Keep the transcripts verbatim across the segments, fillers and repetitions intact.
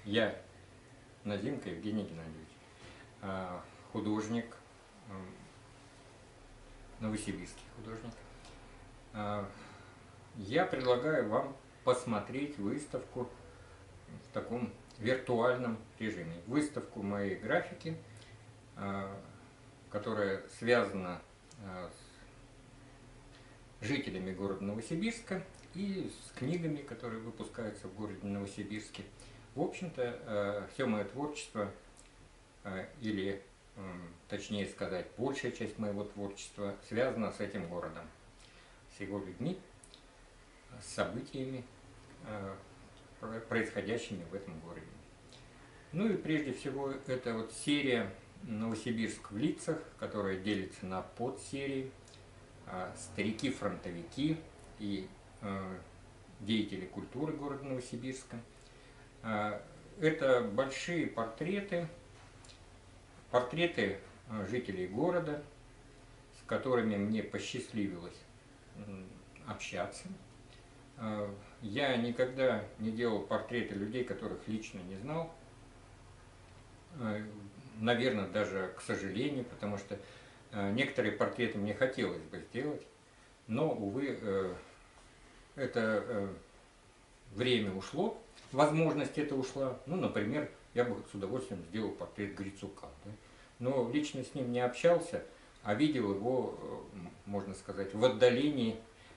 Я, Назимко Евгений Геннадьевич, художник, новосибирский художник. Я предлагаю вам посмотреть выставку в таком виртуальном режиме. Выставку моей графики, которая связана с жителями города Новосибирска и с книгами, которые выпускаются в городе Новосибирске. В общем-то, все мое творчество, или, точнее сказать, большая часть моего творчества связана с этим городом, с его людьми, с событиями, происходящими в этом городе. Ну и прежде всего, это вот серия «Новосибирск в лицах», которая делится на подсерии «Старики-фронтовики» и деятели культуры города Новосибирска. Это большие портреты, портреты жителей города, с которыми мне посчастливилось общаться. Я никогда не делал портреты людей, которых лично не знал. Наверное, даже к сожалению, потому что некоторые портреты мне хотелось бы сделать, но, увы, это время ушло, возможность это ушла. Ну, например, я бы с удовольствием сделал портрет Грицука, да? Но лично с ним не общался, а видел его, можно сказать, в отдалении,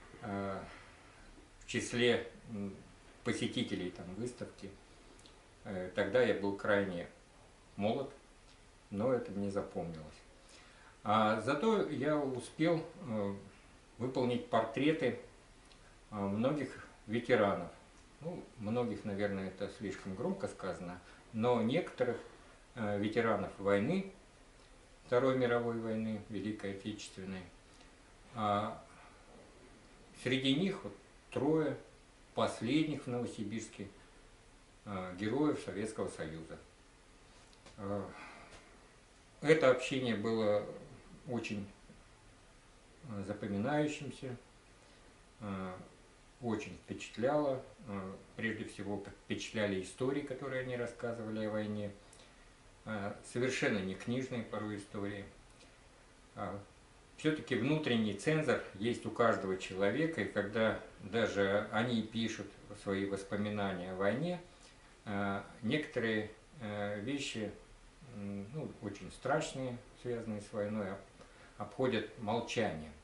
в числе посетителей там выставки. Тогда я был крайне молод, но это мне запомнилось. А зато я успел выполнить портреты многих ветеранов. Ну, многих, наверное, это слишком громко сказано, но некоторых ветеранов войны, Второй мировой войны, Великой Отечественной. А среди них вот трое последних в Новосибирске героев Советского Союза. Это общение было очень запоминающимся, очень впечатляло. Прежде всего впечатляли истории, которые они рассказывали о войне, совершенно не книжные порой истории. Все-таки внутренний цензор есть у каждого человека, и когда даже они пишут свои воспоминания о войне, некоторые вещи, ну, очень страшные, связанные с войной, обходят молчанием.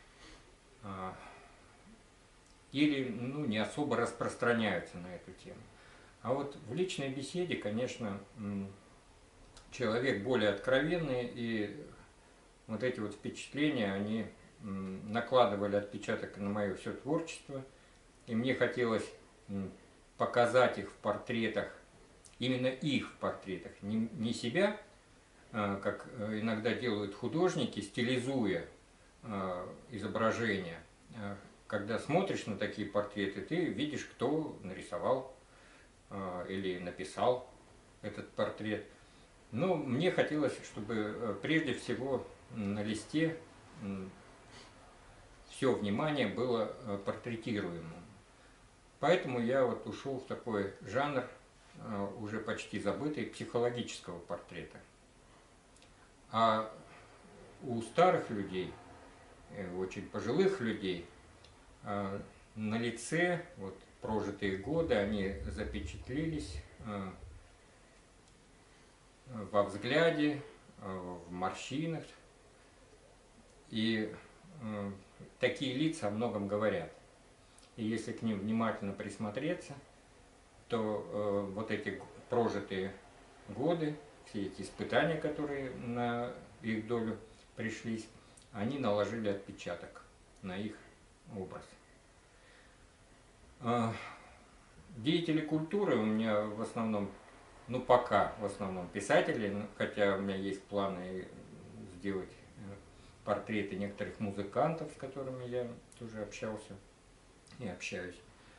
Или, ну, не особо распространяются на эту тему. А вот в личной беседе, конечно, человек более откровенный, и вот эти вот впечатления, они накладывали отпечаток на мое все творчество, и мне хотелось показать их в портретах, именно их в портретах, не, не себя, как иногда делают художники, стилизуя изображения. Когда смотришь на такие портреты, ты видишь, кто нарисовал или написал этот портрет. Но мне хотелось, чтобы прежде всего на листе все внимание было портретируемым. Поэтому я вот ушел в такой жанр, уже почти забытый, психологического портрета. А у старых людей, очень пожилых людей, на лице вот прожитые годы, они запечатлелись во взгляде, в морщинах. И такие лица о многом говорят. И если к ним внимательно присмотреться, то вот эти прожитые годы, все эти испытания, которые на их долю пришлись, они наложили отпечаток на их образ. Деятели культуры у меня в основном, ну пока в основном писатели, хотя у меня есть планы сделать портреты некоторых музыкантов, с которыми я тоже общался и общаюсь.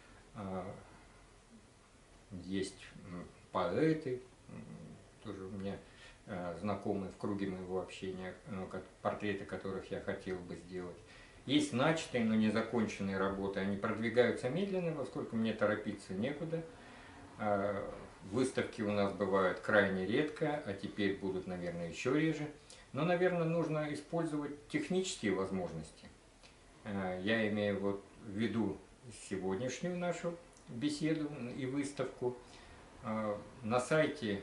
Есть поэты, тоже у меня знакомые в круге моего общения, портреты которых я хотел бы сделать. Есть начатые, но не законченные работы, они продвигаются медленно, поскольку мне торопиться некуда. выставки у нас бывают крайне редко, а теперь будут, наверное, еще реже. Но, наверное, нужно использовать технические возможности. Я имею вот в виду сегодняшнюю нашу беседу и выставку. На сайте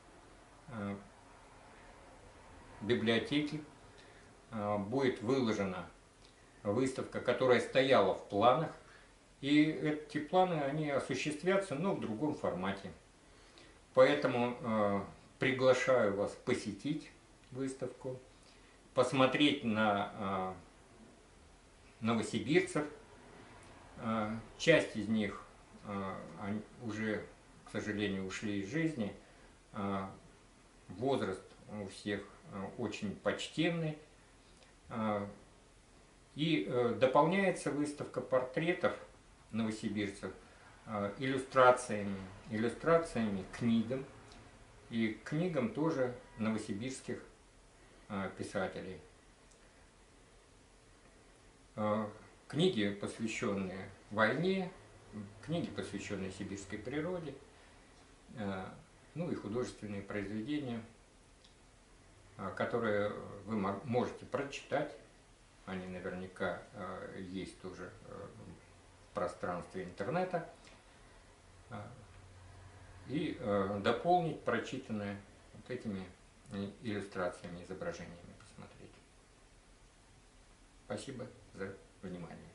библиотеки будет выложена выставка, которая стояла в планах. И эти планы, они осуществятся, но в другом формате. Поэтому э, приглашаю вас посетить выставку, посмотреть на э, новосибирцев. Э, часть из них э, они уже, к сожалению, ушли из жизни. Э, возраст у всех э, очень почтенный. Э, и э, дополняется выставка портретов новосибирцев э, иллюстрациями, иллюстрациями к книгам, и к книгам тоже новосибирских э, писателей. Э, книги, посвященные войне, книги, посвященные сибирской природе, э, ну и художественные произведения, э, которые вы можете прочитать. Они наверняка э, есть уже э, в пространстве интернета. Э, и э, дополнить прочитанное вот этими иллюстрациями, изображениями посмотреть. Спасибо за внимание.